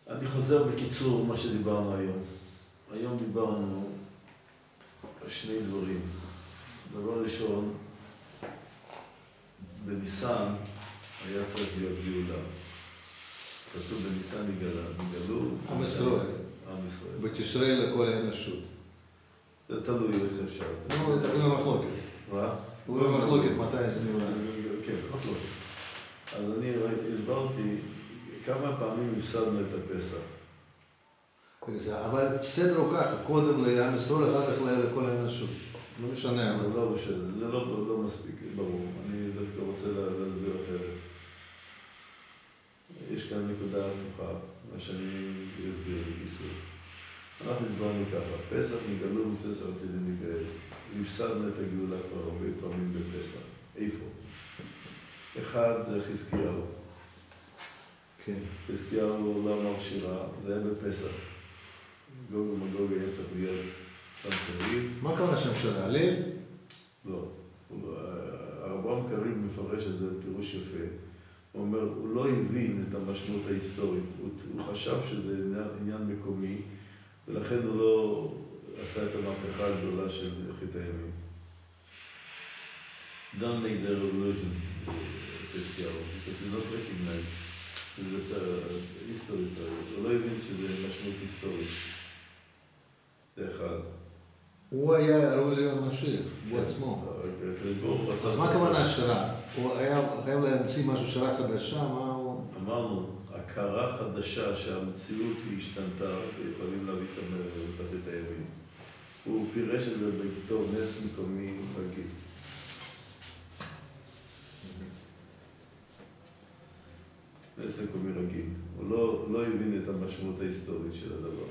אני חוזר בקיצור מה שדיברנו היום. היום דיברנו על שני דברים. דבר ראשון, בניסן היה צריך להיות גאולה. כתוב בניסן נגאלו. עם ישראל. עם ישראל. בתשרי לכל האנושות. זה תלוי איך אפשר. נו, זה תלוי במחלוקת. מה? תלוי במחלוקת, מתי זה נגאלה. כן, מחלוקת. אז אני הסברתי כמה פעמים הפסדנו את הפסח. אבל סדר הוא ככה, קודם לעם ישראל, אחר כך לכל האנושות. לא משנה. זה לא משנה, זה לא מספיק, ברור. אני דווקא רוצה להסביר אחרת. יש כאן נקודה הפוכה, מה שאני אסביר בקיצור. אנחנו הסברנו ככה, פסח נגאלו ופסח עתידים להיגאל. הפסדנו את הגאולה כבר הרבה פעמים בפסח. איפה? אחד זה חזקיהו. כן. חזקיהו לא אמר שירה, זה היה בפסח. גוג ומגוג היה צריך להיות סנטריב. מה קרה שם של הלל? לא. הרמב"ם קריב מפרש את זה פירוש יפה. הוא אומר, הוא לא הבין את המשמעות ההיסטורית. הוא חשב שזה עניין מקומי, ולכן הוא לא עשה את המהפכה הגדולה של חטא הימים. Don't make the revolution, חזקיהו, because it's not recognized. זה היסטורית, הוא לא הבין שזה משמעות היסטורית. זה אחד. הוא היה ראוי להיות משיח, הוא עצמו. אז מה הכוונה שירה? הוא היה חייב להמציא משהו, שירה חדשה, מה הוא... אמרנו, הכרה חדשה שהמציאות היא השתנתה ויכולים להביא את הימים. הוא פירש את זה בתור נס מקומי רגיל. נס מקומי רגיל. הוא לא הבין את המשמעות ההיסטורית של הדבר.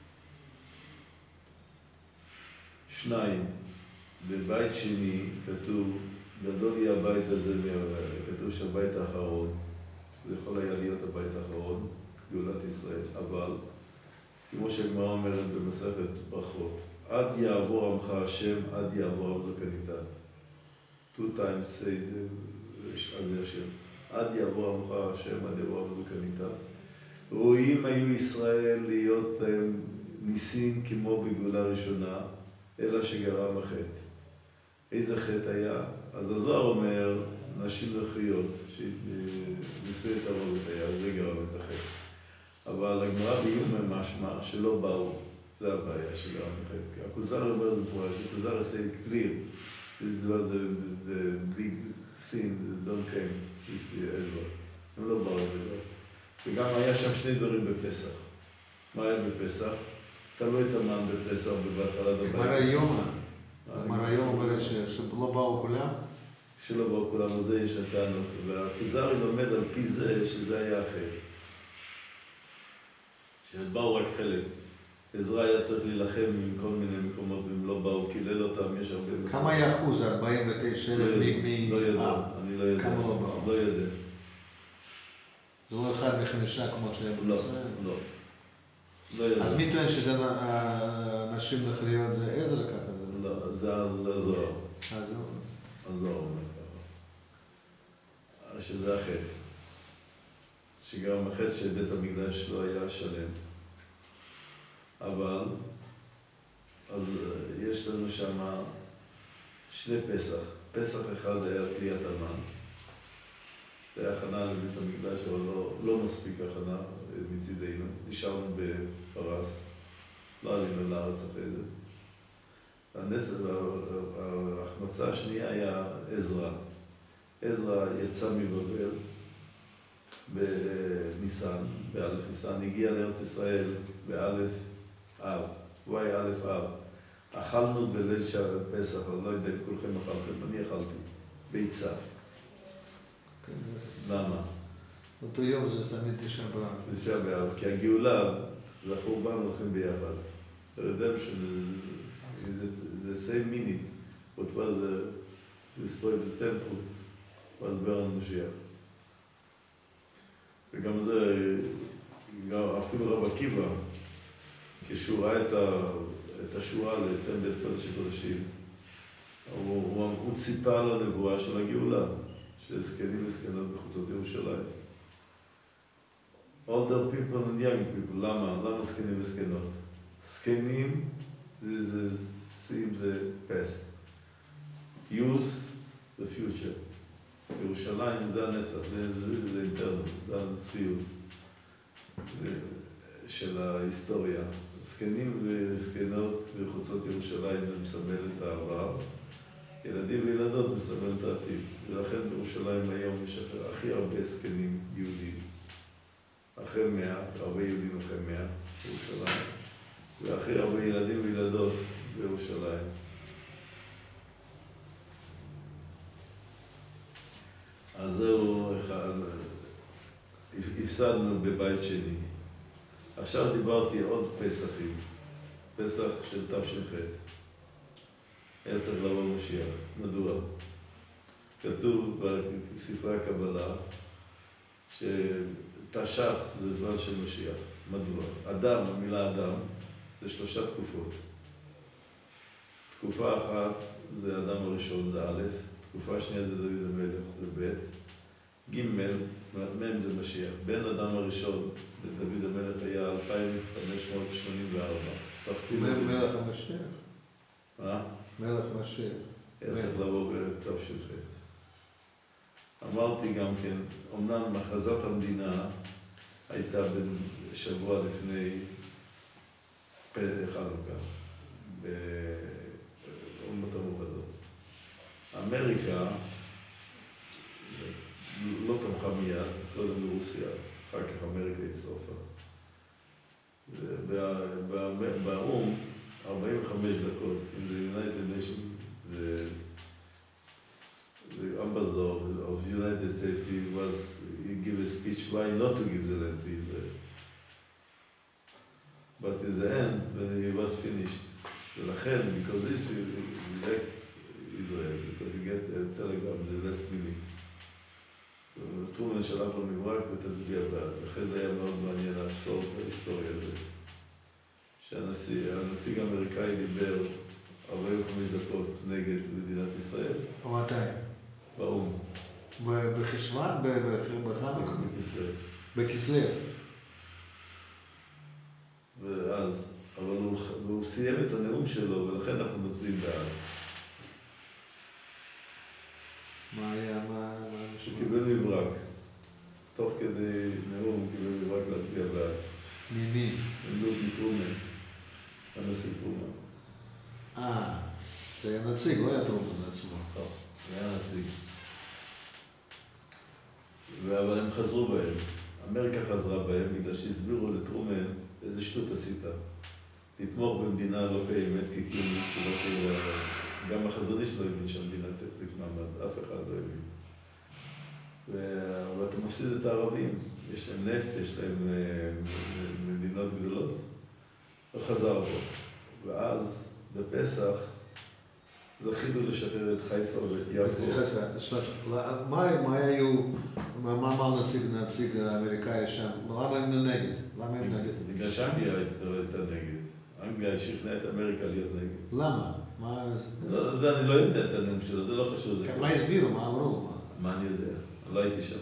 שניים, בבית שני כתוב, גדול יהיה הבית הזה, כתוב שהבית האחרון, זה יכול היה להיות הבית האחרון, גאולת ישראל, אבל, כמו שהגמרא אומרת במסכת ברכות, עד יעבור עמך השם, עד יעבור עמך קניתן. Two times say, אז זה השם. עד יעבור עמך השם, עד יעבור עמך קניתן. ראויים היו ישראל להיות להם ניסים כמו בגאולה ראשונה, אלא שגרם החטא. איזה חטא היה? אז הזוהר אומר, נשים נוכריות, שניסו את הרובד היה, זה גרם את החטא. אבל הגמרא באיום משמע שלא באו, זה הבעיה שגרם החטא. הכוזר אומר זה מפורש, הכוזר עושה clear, this was the big sin, the don't came, this Ezra. הם לא באו בזה. וגם היה שם שני דברים בפסח. מה היה בפסח? תלו את המן בפסח בהתחלת הבית. גמרא היום אומרת שלא באו כולם? שלא באו כולם, על זה יש הטענות. והכוזרי לומד על פי זה שזה היה אחר. שבאו רק חלק. עזרא היה צריך להילחם עם כל מיני מקומות, והם לא באו, קילל אותם, יש הרבה מסוים. כמה היה אחוז? 49 אלף לא יודע, אני לא יודע. כמה לא באו? לא יודע. זה לא אחד מחמישה כמו שהיה בישראל? לא. אז מי טוען שזה נשים נוכריות זה עזרא ככה? לא, זה הזוהר. הזוהר אומר ככה. שזה החטא. שגם החטא שבית המקדש לא היה שלם. אבל, אז יש לנו שם שני פסח. פסח אחד היה תליית המן. זה היה הכנה לבית המקדש, אבל לא מספיק הכנה מצידנו. נשארנו בפרס, לא עלינו לארץ אחרי זה. ההחמצה השנייה היה עזרא. עזרא יצא מבבל בניסן, באלף ניסן, הגיע לארץ ישראל באלף אב, הוא היה אלף אב. אכלנו בליל פסח, אני לא יודע אם כולכם אכלתם, אני אכלתי, ביצה. למה? אותו יום זה תמיד תשעה באב. תשעה באב, כי הגאולה והחורבן הולכים ביחד. Redemption is the same meaning. What was destroyed the temple was burned Mashiach. וגם זה, אפילו רב עקיבא, כשהוא ראה את השורה לעצם בית קודש הקודשים, הוא ציפה לנבואה של הגאולה, של זקנים וזקנות בחוצות ירושלים. older people and young people. למה זקנים וזקנות? זקנים זה seem the past. Youth, the future. ירושלים זה הנצח, זה אינטרנט, זה הנצחיות של ההיסטוריה. זקנים וזקנות בחוצות ירושלים זה מסמל את העבר, ילדים וילדות מסמל את העתיד. ולכן בירושלים היום יש הכי הרבה זקנים יהודים. אחרי 100, הרבה יהודים אחרי 100 בירושלים, והכי הרבה ילדים וילדות בירושלים. אז זהו אחד, הפסדנו בבית שני. עכשיו דיברתי עוד פסחים, פסח של תש"ח. היה צריך לבוא משיח. מדוע? כתוב בספרי הקבלה שתש"ח זה זמן של משיח. מדוע? אדם, המילה אדם, זה 3 תקופות. תקופה אחת זה האדם הראשון, זה א', תקופה שנייה זה דוד המלך, זה ב', ג', מ' זה משיח. בין אדם הראשון לדוד המלך היה 2584. מלך המשיח. מה? מלך המשיח. היה צריך לבוא בתש"ח. אמרתי גם כן, אמנם הכרזת המדינה הייתה שבוע לפני חנוכה, באומות המאוחדות. אמריקה לא תמכה מיד, קודם ברוסיה, אחר כך אמריקה הצטרפה. באו"ם, 45 דקות, in the United Nations, the ambassador of the United States, he gave a speech why not to give the land to Israel. But in the end, when he was finished, ולכן, because this will elect Israel, because he get a telegram the last minute. טרומן שלח לו מברק ותצביע בעד. לכן זה היה מאוד מעניין לחשוב את ההיסטוריה הזאת. שהנציג האמריקאי דיבר 45 דקות נגד מדינת ישראל. מתי? באו"ם. בחשוון? בחנוכה? בכסלו. בכסלו. ואז, אבל הוא סיים את הנאום שלו, ולכן אנחנו מצביעים בעד. מה היה? הוא קיבל מברק. תוך כדי נאום הוא קיבל מברק להצביע בעד. ממי? מטרומן. הנשיא טרומן. זה היה נציג, לא היה טרומן עצמו. טוב, זה היה נציג. אבל הם חזרו בהם. אמריקה חזרה בהם בגלל שהסבירו לטרומן איזה שטות עשית. לתמוך במדינה לא קיימת ככאילו שלא קיימת. גם החזון איש לא הבין שהמדינה תחזיק מעמד, אף אחד לא הבין. ואתה מפסיד את הערבים, יש להם נפט, יש להם מדינות גדולות. הוא חזר בו. ואז, בפסח, זכינו לשחרר את חיפה ואת יפו. מה אמר נציג האמריקאי שם? למה הם נגד? בגלל שאנגליה הייתה נגד. אנגליה שכנעה את אמריקה להיות נגד. למה? זה אני לא יודע את הנאום שלו, זה לא חשוב. מה הסבירו? מה אמרו? מה אני יודע? לא הייתי שם.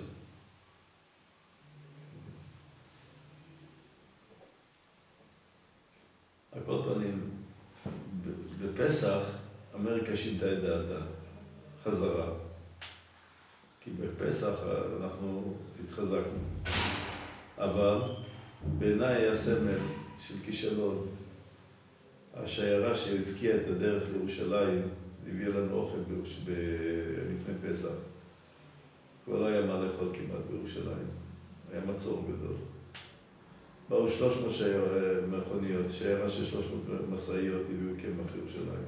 על כל פנים, בפסח אמריקה שינתה את דעתה, חזרה. כי בפסח אנחנו התחזקנו. אבל בעיניי היה סמל של כישלון. השיירה שהבקיעה את הדרך לירושלים הביאה לנו אוכל לפני פסח. כבר לא היה מה לאכול כמעט בירושלים. היה מצור גדול. באו 300 מכוניות, שיירה של 300 מסעיות הביאו קמח לירושלים.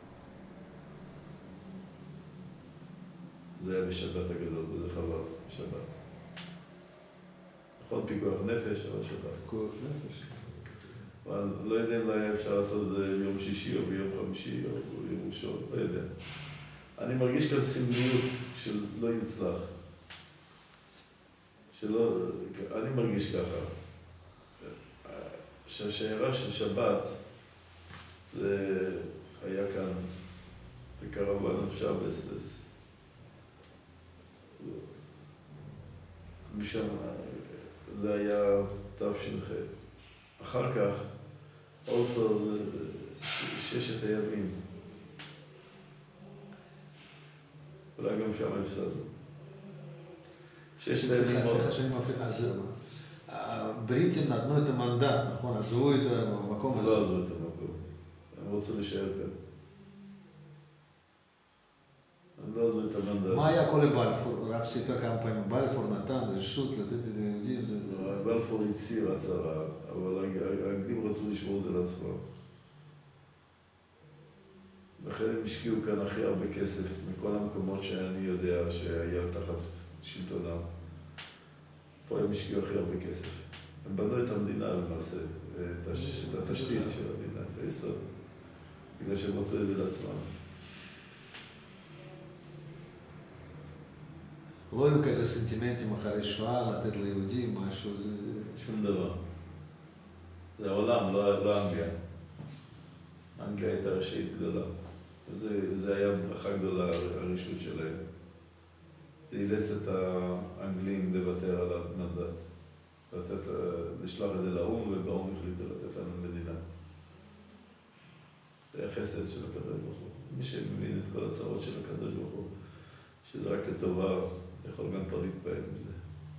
זה היה בשבת הגדול, וזה חבל, שבת. נכון, פיקוח נפש, אבל שבת. פיקוח נפש. אבל לא יודע אם היה אפשר לעשות זה ביום שישי או ביום חמישי או ביום ראשון, לא יודע. אני מרגיש כאן סמליות של לא יצלח. אני מרגיש ככה. שהשיירה של שבת זה היה כאן בקרוון משם, זה היה תש"ח. אחר כך, also זה ששת הימים. אולי גם שם הפסדנו. ששת הימים... סליחה שאני מפריע, אז הבריטים נתנו את המנדט, נכון? עזבו את המקום הזה. לא עזבו את המקום. הם רצו להישאר כאן. הם לא עזבו את המנדט. מה היה כל בלפור? הרב סיפר כמה פעמים, בלפור נתן רשות לתת את היהודים, בלפור הצהיר הצהרה, אבל האנגלים רצו לשמור את זה לעצמם. לכן הם השקיעו כאן הכי הרבה כסף מכל המקומות שאני יודע שהיה תחת שלטונם. פה הם השקיעו הכי הרבה כסף. הם בנו את המדינה למעשה, את התשתית של המדינה, את היסוד, בגלל שהם רצו את זה לעצמם. לא היו כזה סנטימנטים אחרי שואה, לתת ליהודים משהו, זה... שום דבר. זה העולם, לא אנגליה. אנגליה הייתה רשעית גדולה. זה היה ברכה גדולה, הרשות שלהם. זה אילץ את האנגלים לוותר על המנדט. לשלוח את זה לאום, ובאום החליטו לתת לנו מדינה. זה היה חסד של הקדוש ברוך הוא. מי שמבין את כל הצרות של הקדוש ברוך הוא, שזה רק לטובה, יכול גם פה להתפעל מזה.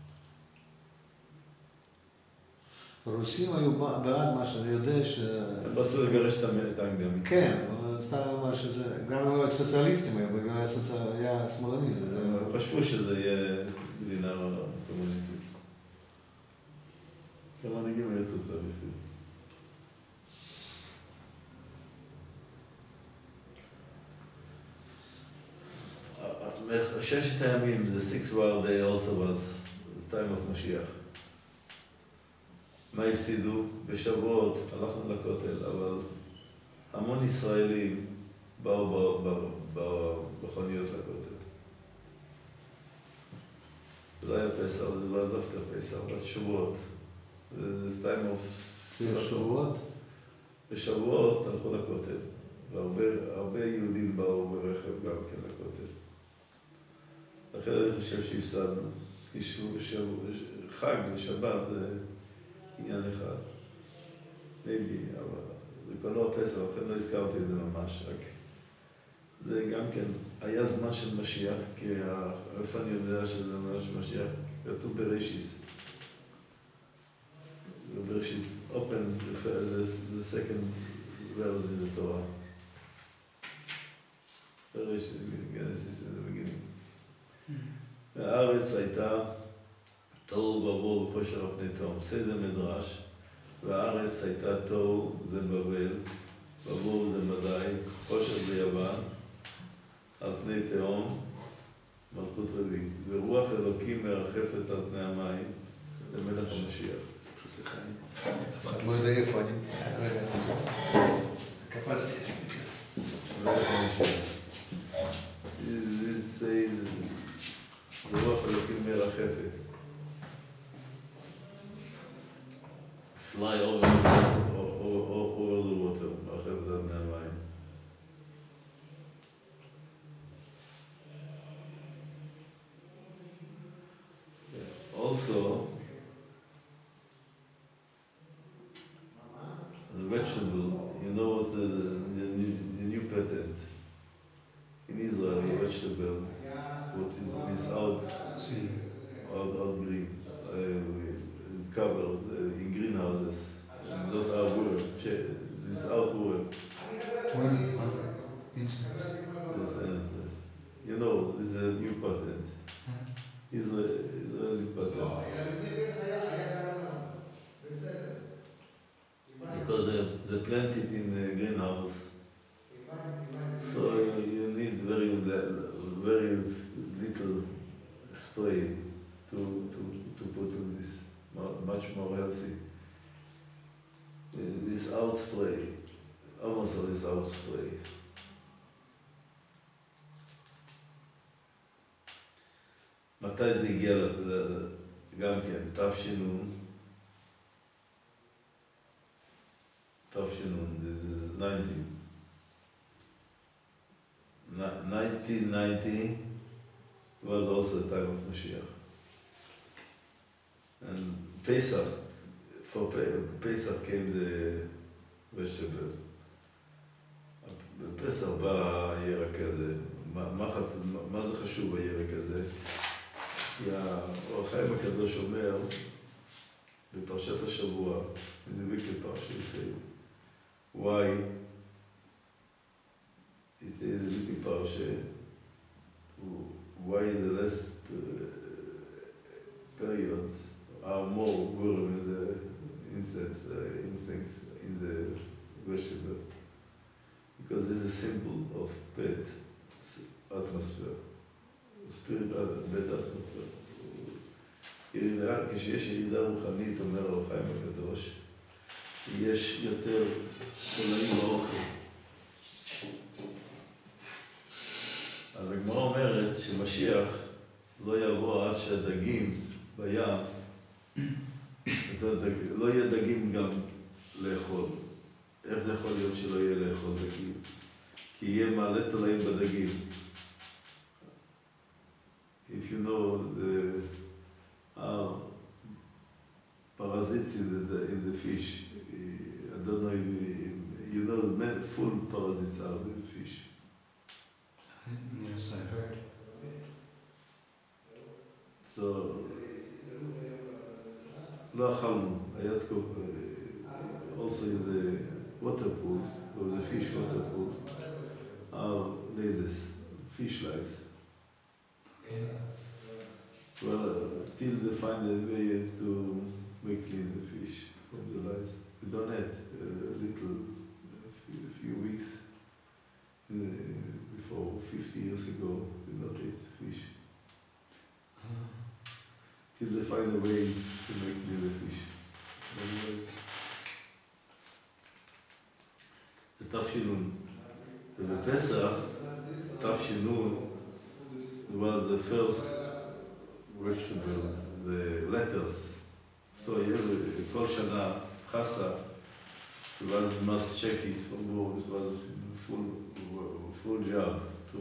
הרוסים היו בעד מה שאני יודע ש... הם רצו לגרש את האנגליה. כן, סתם אמר שזה... גם הם היו סוציאליסטים, היה שמאלני. הם חשבו שזה יהיה מדינה קומוניסטית. גם המנהיגים היו סוציאליסטים. ששת הימים, the sixth war day also was the time of משיח. מה הפסידו? בשבועות הלכנו לכותל, אבל המון ישראלים באו בחוניות לכותל. זה לא היה פסח, זה לא עזבת פסח, אז שבועות. זה time of... שבועות? בשבועות הלכו לכותל, והרבה יהודים באו ברכב גם כן לכותל. לכן אני חושב שהפסדנו, כי חג ושבת זה עניין אחד. maybe, אבל זה כבר לא הפסח, לכן לא הזכרתי את זה ממש, רק זה גם כן, היה זמן של משיח, כי איפה אני יודע שזה ממש משיח? כתוב בראשיס. בראשית, open, the second verse in the Torah. בראשית, גנסיס, זה בגינים. והארץ הייתה תוהו ובוהו וחושך על פני תהום. זה מדרש, והארץ הייתה תוהו, זה בבל, ובוהו זה מדי, חושך זה יוון, על פני תהום, מלכות רביעית. ורוח אלוקים מרחפת על פני המים, זה מלך המשיח. סליחה, אף אחד לא יודע איפה אני... רגע, קפצתי. מלך המשיח. זה רוח אלוקים מרחפת. Fly over the water, מרחפת על פני המים. Also, the vegetable, you know what's the new patent in Israel, the vegetable, what is without green, covered in greenhouses, not our worm, without worm. Yes. You know, this is a new patent. Israeli patent. Because they plant it in a greenhouse, so you need very little spray to put in this, much more healthy. Without spray, almost without spray. מתי זה הגיע גם כן, תש"ן, this is 1990 was also a time of Mashiach. And Pesach, for Pesach came the vegetable. בפסח בא הירק הזה, מה זה חשוב הירק הזה? כי האור החיים הקדוש אומר בפרשת השבוע, זה ביקל פרשת ישראל, why זה ביקל פרשת, why the last periods are more warm in the instincts in the vegetable. Because this is a symbol of bad atmosphere, spirit bad atmosphere. כשיש ירידה רוחנית, אומר האור החיים הקדוש, שיש יותר תולעים באוכל. אז הגמרא אומרת שמשיח לא יבוא עד שהדגים בים, לא יהיה דגים גם לאכול. איך זה יכול להיות שלא יהיה לאכול דגים? כי יהיה מעלה תולעים בדגים. If you know the parasites in the fish, I don't know if you know full parasites are in the fish. Yes, I heard. So, לא אכלנו, היה תקוף, also in the water pool, or the fish water pool, are lasers, fish lice. Okay. Well, till they find a way to make clean the fish from the lice. We donate a few weeks before 50 years ago, we not ate fish. Till they find a way to make clean the fish. תפשינון. ובפסח, תפשינון was the first vegetable, the letters. So כל שנה, חסה, it was must check it from home. It was full job to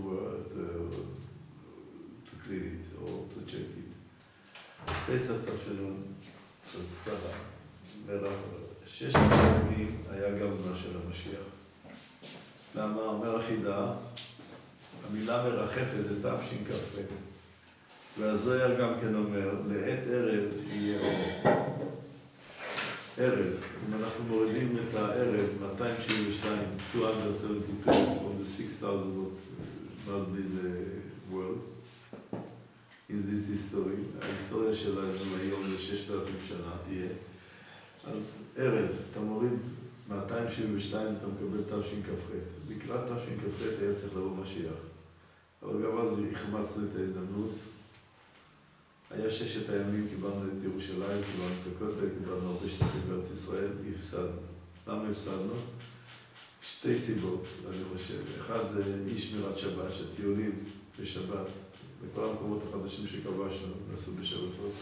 clean it or to check it. פסח תפשינון, אז ככה, ששת הימים היה גם מה של המשיח. למה? אומר החידה, המילה מרחפת זה תשכ"ח. והזוהר גם כן אומר, לעת ערב יהיה אור. ערב, אם אנחנו מורידים את הערב, 272, 272, from the 6,000 must be the world. In this history, ההיסטוריה שלנו היום ל-6,000 שנה תהיה. אז ערב, אתה מוריד 272, אתה מקבל תשכ"ח. לקראת תשכ"ח היה צריך לבוא משיח. אבל גם אז החמצנו את ההזדמנות. היה ששת הימים, קיבלנו את ירושלים, קיבלנו את הכותל, קיבלנו הרבה שטחים בארץ ישראל, הפסדנו. למה הפסדנו? שתי סיבות, אני חושב. אחד זה אי שמירת שבת, שטיולים בשבת, לכל המקומות החדשים שכבשנו, נעשו בשבתות.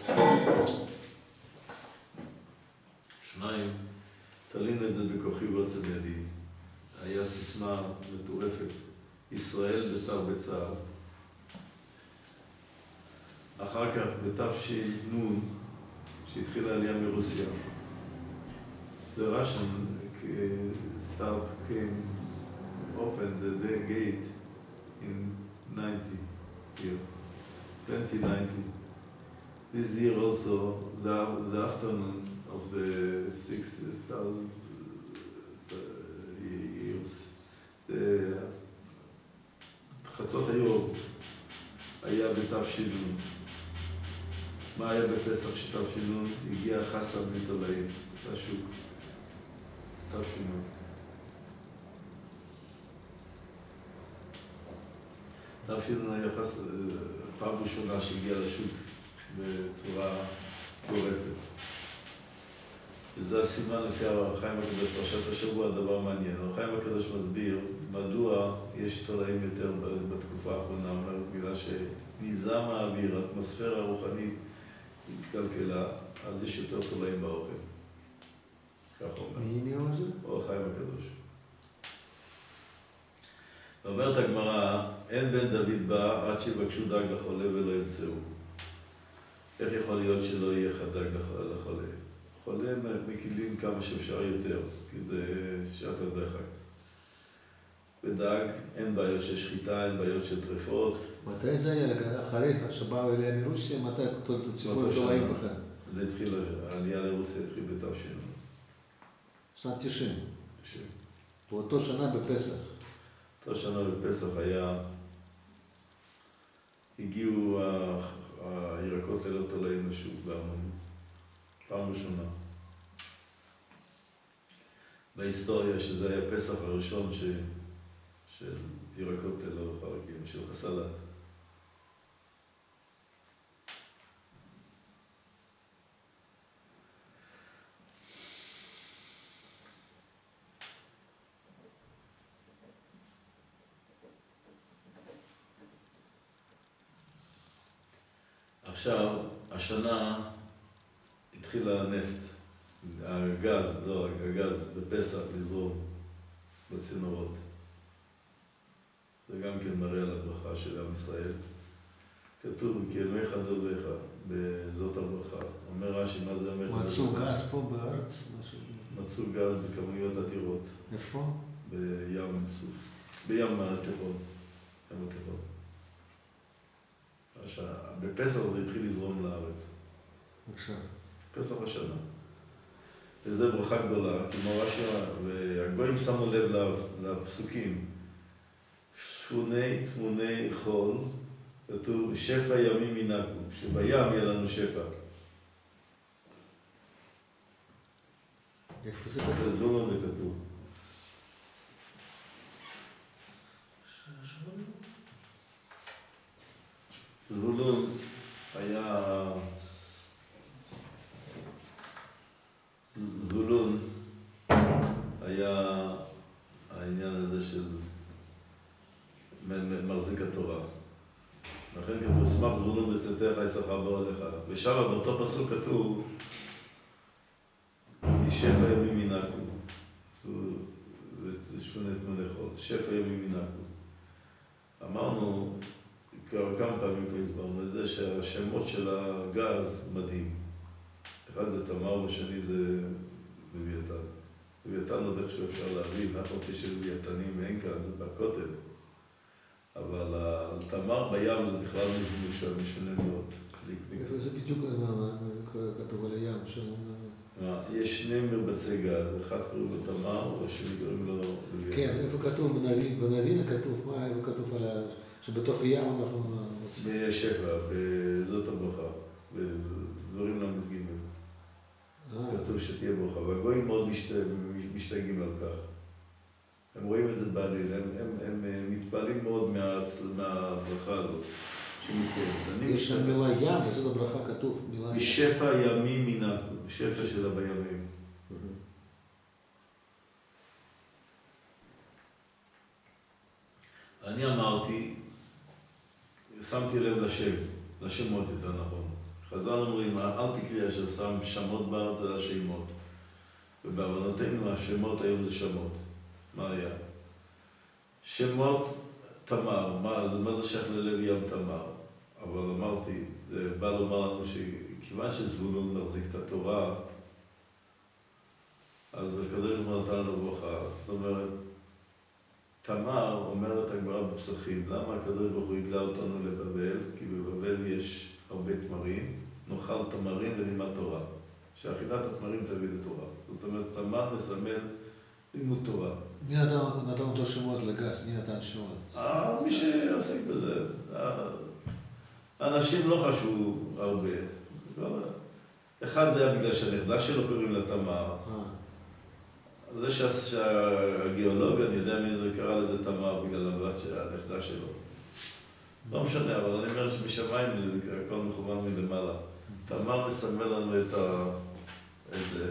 שניים, תלינו את זה בכוחי ועוצם ידי. היה סיסמה מטורפת, ישראל בתר בצה"ל. אחר כך, בתש"ן, שהתחילה העלייה מרוסיה, the Russian opened the gate in 2090. This year also, the afternoon of the 6,000 years, חצות היום היה בתש"ן. מה היה בפסח שתש"ן? הגיע חסה מתולעים לשוק. תש"ן. תש"ן היה פעם ראשונה שהגיע לשוק בצורה טורפת. וזה הסימן לפי האור החיים הקדוש, פרשת השבוע, דבר מעניין. האור החיים הקדוש מסביר מדוע יש תולעים יותר בתקופה האחרונה, בגלל שניזם האוויר, האטמוספירה הרוחנית התקלקלה, אז יש יותר תולעים באוכל. ככה אומר. מי נהיה זה? האור החיים הקדוש. ואומרת הגמרא, אין בן דוד בא עד שיבקשו דג לחולה ולא ימצאו. איך יכול להיות שלא יהיה חדג לחולה? חולה מקילים כמה שאפשר יותר, כי זה שעת הדחק. בדג אין בעיות של שחיטה, אין בעיות של טרפות. מתי זה היה? אחרי שבאו אליה מרוסיה, מתי ציפור גדולים בכם? זה התחיל, העלייה לרוסיה התחיל בתש"ן. שנת 90. 90. באותו שנה בפסח. אותו שנה בפסח הגיעו הירקות ללא תולעים לשוק בהמון. פעם ראשונה. בהיסטוריה שזה היה פסח הראשון של ירקות ללא חרקים, של חסלת. עכשיו, השנה התחיל הנפט, הגז בפסח לזרום בצינורות. זה גם כן מראה על הברכה של עם ישראל. כתוב, כי ימיך דודיך, בזאת הברכה. אומר רש"י, מה זה אומר? מצאו גז פה בארץ? מצאו גז בכמויות אדירות. איפה? בים סוף. בים התיכון. ים התיכון. בפסח זה התחיל לזרום לארץ. בבקשה. פסח השנה. וזו ברכה גדולה, כמו רש"י, והגויים שמו לב לפסוקים. שפוני תמוני חול, כתוב, שפע ימים ינקו, שבים יהיה לנו שפע. איפה זה כתוב? זה זבולון זה כתוב. זבולון היה... זבולון היה העניין הזה של מחזיק התורה. לכן כתוב, שמח זבולון בצאתך יששכר באוהליך. ושם באותו פסוק כתוב, כי שפע ימים ינקו. ושפוני תמוני חול. שפע ימים ינקו. אמרנו, כמה פעמים כבר הסברנו את זה, שהשמות של הגז מדהים. אחד זה תמר, ושני זה לוויתן. לוויתן עוד איכשהו אפשר להבין, אף פעם של לוויתנים אין כאן, זה בכותל. אבל תמר בים זה בכלל משונה מאוד. זה בדיוק כתוב על הים. יש שני מרבצי גז, אחד קוראים לו תמר, והשני קוראים לו לוויתן. כן, איפה כתוב בנביאים כתוב, מה איפה כתוב על שבתוך ים אנחנו... בשפע, בזאת הברכה, בדברים למ"ג. כתוב שתהיה ברכה, והגויים מאוד משתגעים על כך. הם רואים את זה בעליל, הם מתפעלים מאוד מהברכה הזאת שמתקיימת. יש שם מילה ים, וזאת הברכה כתוב. משפע ימים ינקו, שפע שלה בימים. אני אמרתי, שמתי לב לשמות יותר נכון. חז"ל אומרים, אל תקריא אשר שם שמות בארץ אלא שמות. ובעוונותינו השמות היום זה שמות. מה היה? שמות תמר, מה זה שייך ללב ים תמר? אבל אמרתי, זה בא לומר לנו שכיוון שזבולון מחזיק את התורה, אז הקדוש ברוך הוא נתן לנו ברכה. זאת אומרת, תמר אומרת הגמרא בפסחים, למה הקדוש ברוך הוא הגלה אותנו לבבל? כי בבבל יש הרבה תמרים, נאכל תמרים ונלמד תורה. שאכילת התמרים תביא לתורה. זאת אומרת, תמר מסמל לימוד תורה. מי נתן אותו שמות לגז? מי נתן שמות? מי שעסק בזה. האנשים לא חשבו הרבה. אחד זה היה בגלל שהנכדה שלו קוראים לה תמר. זה שהגיאולוג, אני יודע מי זה קרא לזה תמר בגלל הנכדה שלו. לא משנה, אבל אני אומר שבשמיים הכל מכוון מלמעלה. תמר מסמל לנו את זה.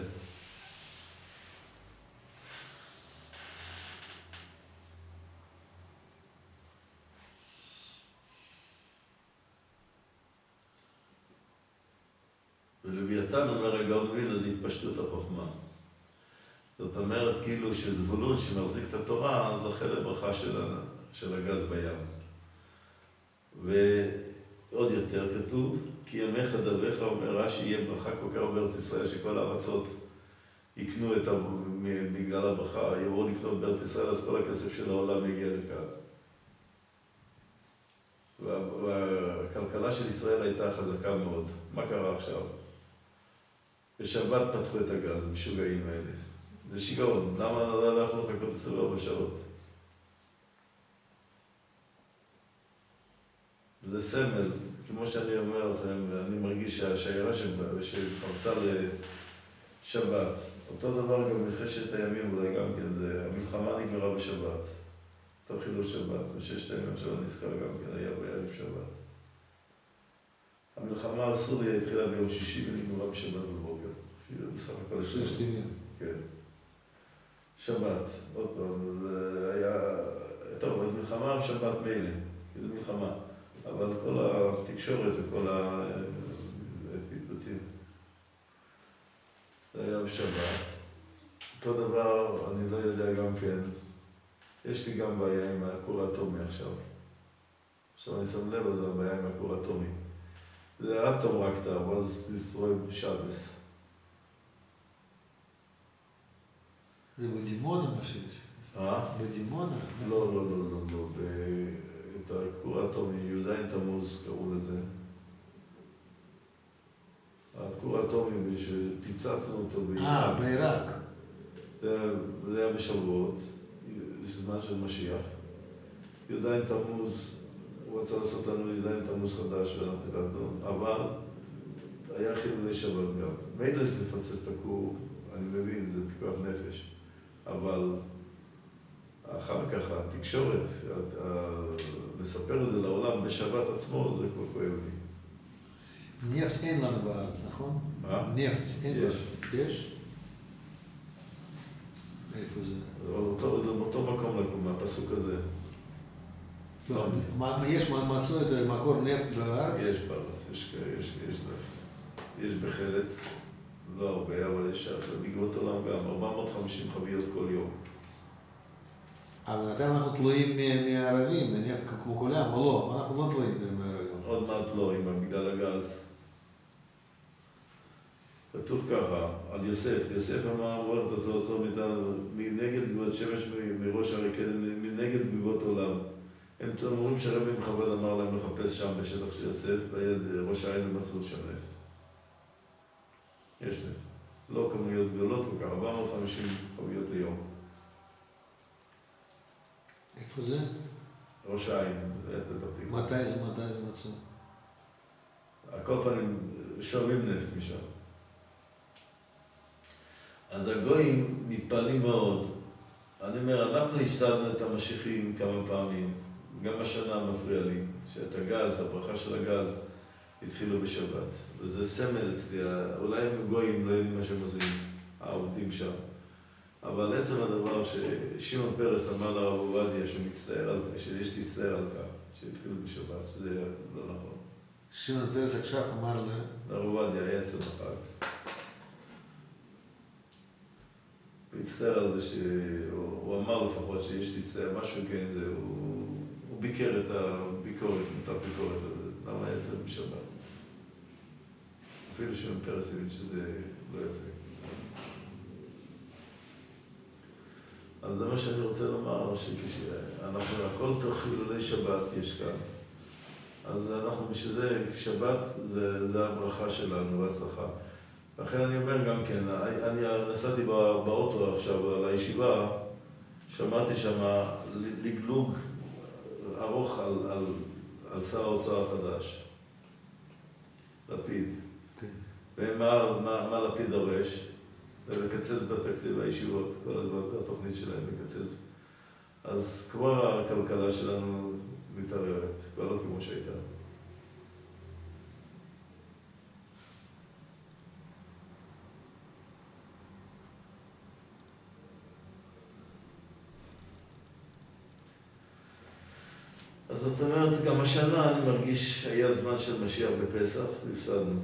ולוויתן אומר הגאון מווילנה, זה התפשטות החוכמה. זאת אומרת, כאילו שזבולון שמחזיק את התורה, זוכה לברכה של הגז בים. עוד יותר כתוב, כי ימיך דבריך אומר רש"י, יהיה ברכה כל כך בארץ ישראל שכל הארצות יקנו בגלל הברכה, יבואו לקנות בארץ ישראל, אז כל הכסף של העולם יגיע לכאן. והכלכלה של ישראל הייתה חזקה מאוד. מה קרה עכשיו? בשבת פתחו את הגז, המשוגעים האלה. זה שיגעון. למה לא אנחנו לחכות 24 שעות? זה סמל. כמו שאני אומר לכם, אני מרגיש שהשיירה שפרצה לשבת, אותו דבר גם בחשת הימים, אולי גם כן, המלחמה נגמרה בשבת. אותו חילול שבת, בששת הימים עכשיו נזכר גם כן, היה בעיה עם שבת. המלחמה על סוריה התחילה ביום שישי ונגמרה בשבת בבוקר. בסך הכל ששת ימים. כן. שבת, עוד פעם, זה היה... טוב, המלחמה על שבת מילא, כי זה מלחמה. אבל כל התקשורת וכל הפתבטים. זה היה בשבת. אותו דבר, אני לא יודע גם כן, יש לי גם בעיה עם הכור האטומי עכשיו. עכשיו אני שם לב, אז הבעיה עם הכור האטומי. זה אטום רק טוב, אז נשרוי בשבס. זה בדימונה מה שיש? בדימונה? לא, לא, לא, לא, לא. את הכור האטומי, י"ז תמוז קראו לזה. הכור האטומי, שפיצצנו אותו בעיראק. בעיראק. זה היה בשבועות, זמן של משיח. י"ז תמוז, הוא רצה לעשות לנו י"ז תמוז חדש ואנחנו פיצצנו, אבל היה חילולי שבת גם. מילא זה לפצץ את הכור, אני מבין, זה פיקוח נפש. אבל אחר כך התקשורת, לספר את זה לעולם בשבת עצמו, זה כבר כואב לי. נפט אין לנו בארץ, נכון? מה? נפט אין לנו. יש? איפה זה? זה באותו מקום לקום, מהפסוק הזה. לא, יש מצאו את מקור נפט בארץ? יש בארץ, יש בחלץ, לא הרבה, אבל יש בגבות עולם גם, 450 חביות כל יום. אבל עדיין אנחנו תלויים מהערבים, נפט כמו כולם, או לא? אנחנו לא תלויים מהערבים. עוד מעט לא, עם בגלל הגז. כתוב ככה, על יוסף, יוסף אמר, ורד הזו מנגד גבוות שמש מראש הרי קדם, מנגד גבוות עולם. הם אומרים שהרבי מכבד אמר להם לחפש שם בשטח של יוסף, ליד ראש העין ומצאו שם נפט. יש נפט. לא כמויות גדולות כל כך, 450 חביות ליום. איפה זה? ראש העין, זה היה פתח תקווה. מתי זה מצאו? על כל פנים, שואבים נפט משם. אז הגויים מתפעלים מאוד. אני אומר, אנחנו הפסדנו את המשיחים כמה פעמים. גם השנה מפריע לי, שאת הגז, הברכה של הגז, התחילו בשבת. וזה סמל אצלי, אולי הם גויים, לא יודעים מה שהם עושים, העובדים שם. אבל עצם הדבר ששמעון פרס אמר לרב עובדיה שיש להצטער על כך, שהתחילו בשבת, שזה לא נכון. שמעון פרס עכשיו אמר לרב עובדיה היה אצל החג. להצטער על זה שהוא אמר לפחות שיש להצטער משהו, כן, הוא ביקר את הביקורת, את הביקורת הזאת, למה היה אצל בשבת. אפילו שמעון פרס הבין שזה לא יפה. אז זה מה שאני רוצה לומר, שכשאנחנו הכל תוך חילולי שבת יש כאן. אז אנחנו בשביל זה, שבת זה הברכה שלנו והצלחה. לכן אני אומר גם כן, אני נסעתי באוטו עכשיו על הישיבה, שמעתי שם לגלוג ארוך על שר האוצר החדש, לפיד. ומה לפיד דורש? לקצץ בתקציב הישיבות, כל הזמן התוכנית שלהם לקצץ. אז כבר הכלכלה שלנו מתערערת, כבר לא כמו שהייתה. אז זאת אומרת, גם השנה אני מרגיש היה זמן של משיח בפסח, והפסדנו.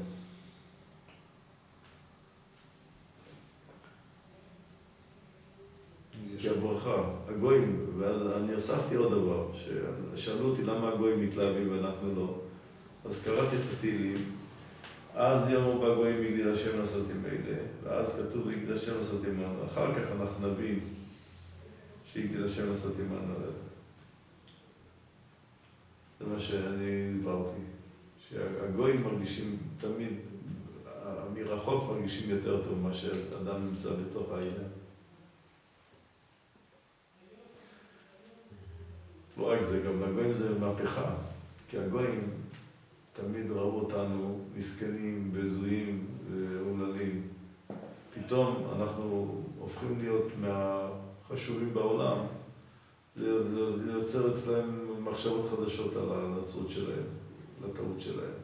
כי הברכה, הגויים, ואז אני הוספתי עוד דבר, ששאלו אותי למה הגויים מתלהבים ואנחנו לא. אז קראתי את התהילים, אז יאמרו בגויים יגדיל השם לעשות עם אלה, ואז כתוב יגדיל השם לעשות עמנו. אחר כך אנחנו נבין שיגדיל השם לעשות עמנו. זה מה שאני דיברתי, שהגויים מרגישים תמיד, מרחוק מרגישים יותר טוב מאשר אדם נמצא בתוך העניין. לא רק זה, גם לגויים זה מהפכה, כי הגויים תמיד ראו אותנו מסכנים, בזויים ואומללים. פתאום אנחנו הופכים להיות מהחשובים בעולם, זה יוצר אצלם מחשבות חדשות על הנצרות שלהם, על הטעות שלהם.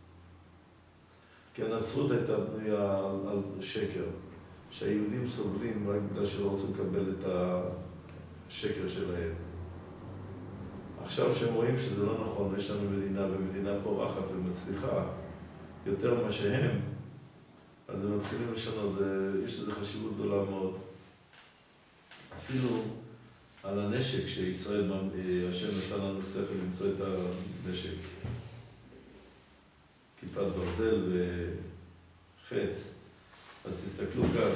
כי הנצרות הייתה בנויה על שקר, שהיהודים סובלים רק בגלל שלא רוצים לקבל את השקר שלהם. עכשיו שהם רואים שזה לא נכון, יש לנו מדינה ומדינה פורחת ומצליחה יותר ממה שהם, אז הם מתחילים לשנות, יש לזה חשיבות גדולה מאוד. אפילו על הנשק שישראל, השם נתן לנו שכל למצוא את הנשק. כיפת ברזל וחץ. אז תסתכלו כאן.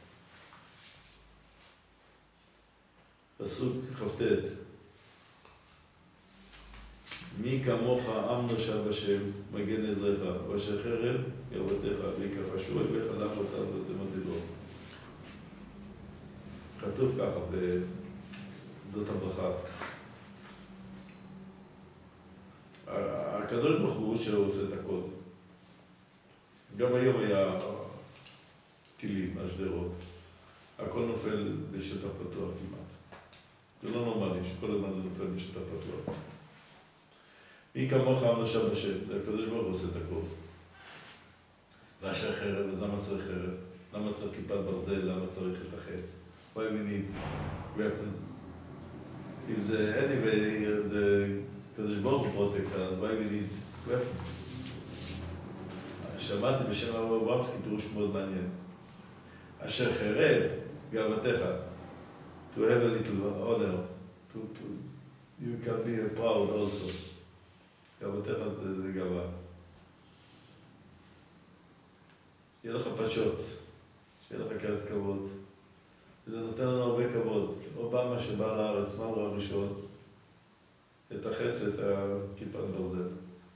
פסוק כ"ט. מי כמוך עם נושב השם, מגן עזרך, ואשר חרב ירבתך, ויקחשו אויביך להכותיו ותמוטטו. כתוב ככה, זאת הברכה. הקדוש ברוך הוא שעושה את הכל. גם היום היה טילים על שדרות. הכל נופל בשטח פתוח כמעט. זה לא נורמלי שכל הזמן זה נופל בשטח פתוח. מי כמוך עם נושב השם, זה הקדוש ברוך הוא עושה את הכל. ואשר חרב, אז למה צריך חרב? למה צריך כיפת ברזל? למה צריך את החץ? Why we need weapon? If the anyway, the הקדוש ברוך הוא protect us, why we need weapon? שמעתי בשם הרב אברמסקי פירוש מאוד מעניין. אשר חרב גאוותך, to have a little honor, you can be proud also. גאוותך זה גאווה. שיהיה לך פשוט, שיהיה לך קרת כבוד. וזה נותן לנו הרבה כבוד. אובמה שבא לארץ, מה הוא הראשון? את החץ ואת הכיפת ברזל.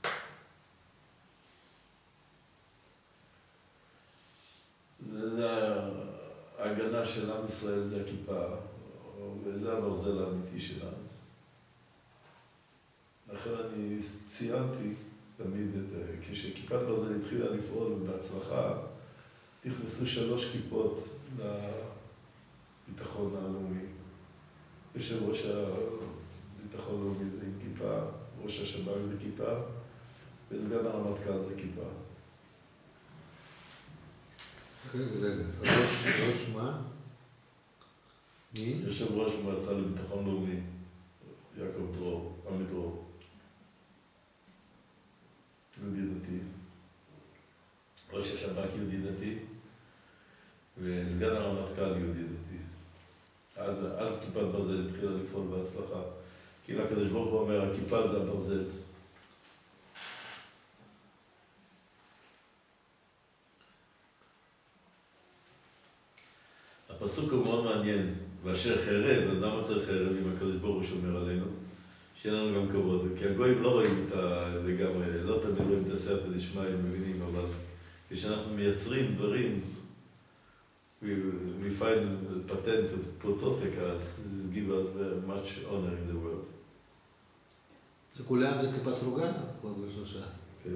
זה ההגנה של עם ישראל, זה הכיפה, וזה הברזל האמיתי שלנו. לכן אני ציינתי תמיד, כשכיפת ברזל התחילה לפעול בהצלחה, נכנסו 3 כיפות לביטחון הלאומי. יושב ראש הביטחון הלאומי זה עם כיפה, ראש השב"כ זה כיפה, וסגן הרמטכ"ל זה כיפה. רגע, ראש מה? מי? יושב ראש מועצה לביטחון לאומי, יעקב דרור, עמי דרור. יהודי דתי. ראש השב"כ יהודי דתי, וסגן הרמטכ"ל יהודי דתי. אז כיפת ברזל התחילה לפעול בהצלחה. כי לקדוש ברוך הוא אומר, הכיפה זה הברזל. הפסוק הוא מאוד מעניין, ואשר חרב, אז למה צריך חרב אם הקדוש ברוך הוא שומר עלינו? שיהיה לנו גם כבוד, כי הגויים לא רואים את לגמרי, לא תמיד רואים את הסייעתא דשמיא, הם מבינים, אבל כשאנחנו מייצרים דברים, we find a patent of prototech, this gives us very much honor in the world. זה כולם, זה כיפה סרוגה? עוד בשלושה. כן.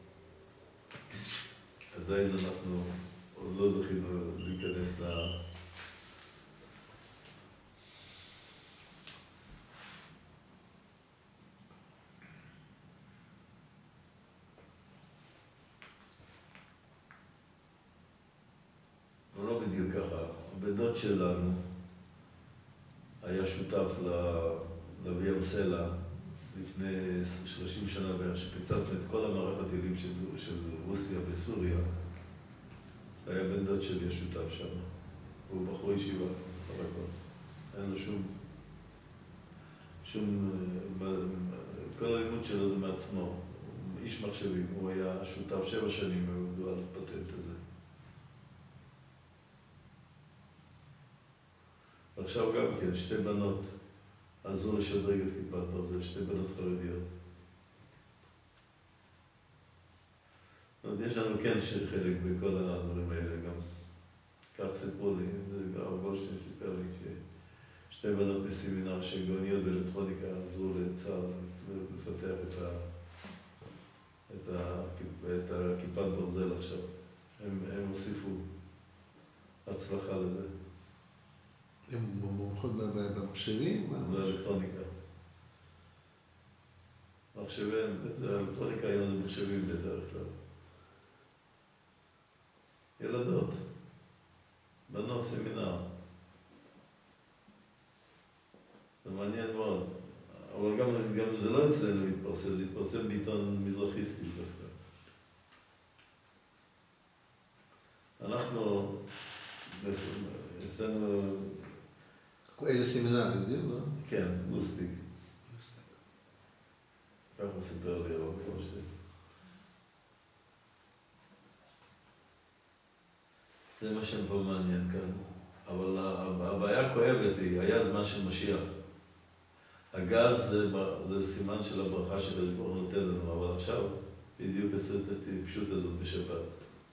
עדיין אנחנו עוד לא זכינו להיכנס לא בדיוק ככה. הבן דוד שלנו היה שותף לאבי סלע לפני 30 שנה בערך, שפיצצנו את כל המערכת הטילים של רוסיה בסוריה. היה בן דוד שלי השותף שם. הוא בחור ישיבה, בסך הכל. אין לו שום... כל הלימוד שלו זה מעצמו. איש מחשבים, הוא היה שותף 7 שנים, הם עבדו על הפטנט הזה. עכשיו גם כן, 2 בנות עזרו לשדרג את כיפת ברזל, 2 בנות חרדיות. יש לנו כן חלק בכל הדברים האלה גם. כך סיפרו לי, זה הרב גולדשטיין סיפר לי ש2 בנות בסמינר שגאוניות באלקטרוניקה עזרו לצה"ל לפתח את הכיפת ברזל עכשיו. הם הוסיפו הצלחה לזה. הם מומחות במחשבים? באלקטרוניקה. מחשבים, האלקטרוניקה היום זה מחשבים בדרך כלל. ילדות, בנות סמינר. זה מעניין מאוד. אבל גם זה לא אצלנו מתפרסם, זה התפרסם בעיתון מזרחיסטי דווקא. אנחנו, אצלנו... איזה סמינר, יודעים, לא? כן, לוסטיג. כך הוא סיפר לי הרב גולדשטיין. זה מה שפה מעניין כאן. אבל הבעיה הכואבת היא, היה זמן של משיח. הגז זה סימן של הברכה שברוך נותן לנו, אבל עכשיו בדיוק עשו את הטיפשות הזאת בשבת.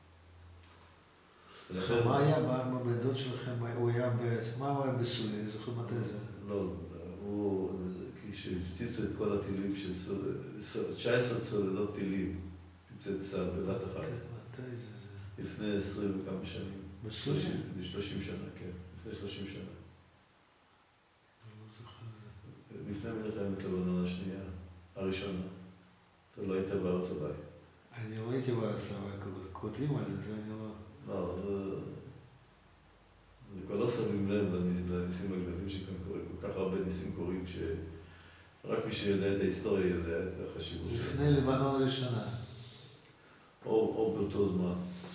מה היה בבן דוד שלכם? הוא היה בסוריה? זוכר מתי זה? לא, כשהפציצו את כל הטילים, 19 צוללות טילים, פיצץ צה"ל בבת אחת. מתי זה? לפני 20 וכמה שנים. בסוריה? 30 שנה, כן. לפני 30 שנה. לא זוכר. לפני מלחמת לבנון השנייה, הראשונה. אתה לא היית בארץ אולי. אני לא הייתי בארץ, אבל כותבים על זה, אני לא... לא, זה כבר לא שמים לב לניסים הגדולים שכאן קורה. כל כך הרבה ניסים קורים שרק מי שיודע את ההיסטוריה יודע את החשיבות שלהם. לפני לבנון הראשונה. או באותו זמן.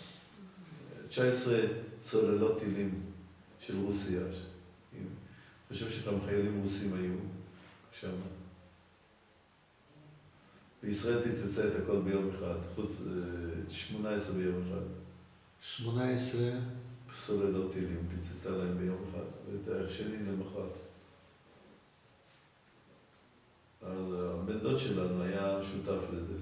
19 צוללות טילים של רוסיה. אני חושב שכמה חיילים רוסים היו שם. וישראל פיצצה את הכל ביום אחד, חוץ 18 ביום אחד. 18? סוללות טילים, פיצצה להם ביום אחד, ואת השני למחרת. אז הבן דוד שלנו היה שותף לזה.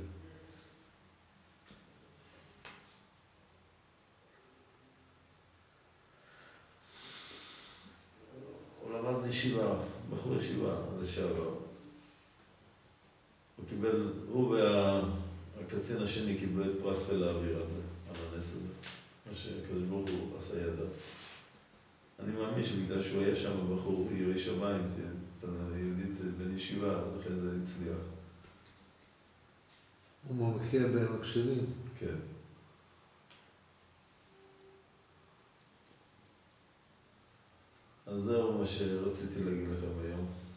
הוא למד ישיבה, בחור ישיבה, לשעבר. הוא והקצין השני קיבלו את פרס חיל האוויר הזה, על הנס הזה. מה שהקדוש ברוך הוא עשה ידע. אני מאמין שבגלל שהוא היה שם בחור ירא שמיים, יהודית בן ישיבה, אז לכן זה הצליח. הוא מומחה במחשבים? כן. אז זהו מה שרציתי להגיד לכם היום.